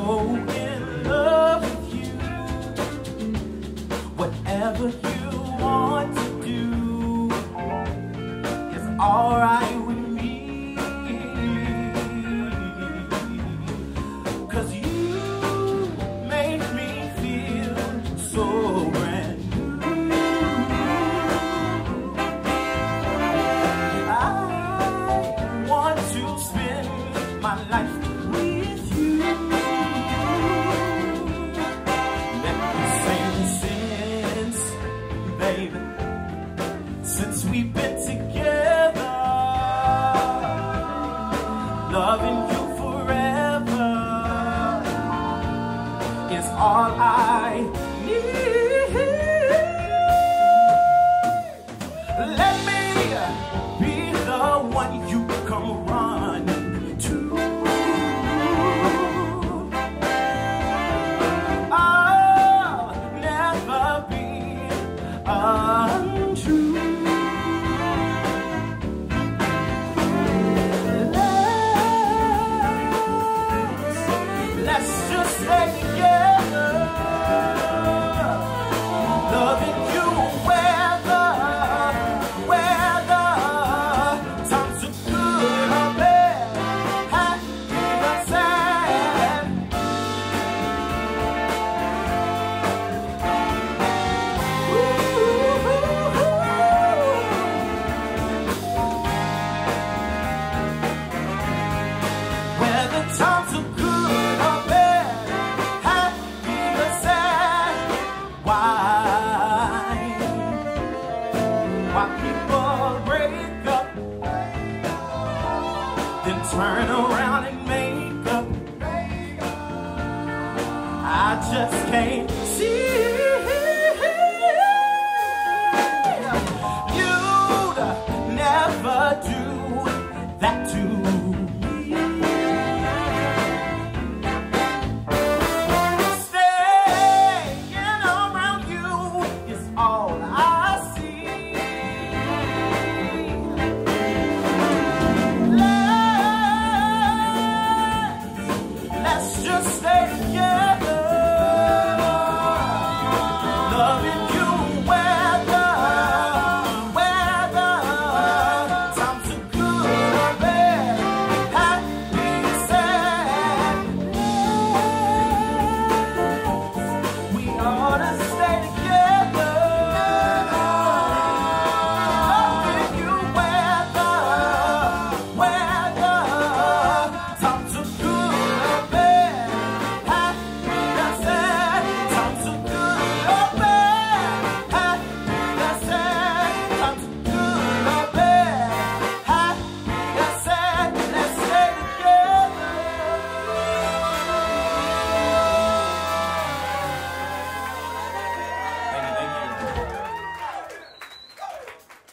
so in love with you. Whatever you want to do is alright with me. 'Cause you make me feel so brand new. I want to spend my life with you. Let me say since, baby, since we've been together, loving you forever is all I need. Let me be the one you come running to. I'll never be untrue. Let's just stay together, loving you whether times are good or bad, happy or sad. Whether times are good or bad, happy or sad. Why people break up, then turn around and make up? I just can't see. You'd never do that to me. Staying around you is all I see. Let's just stay together.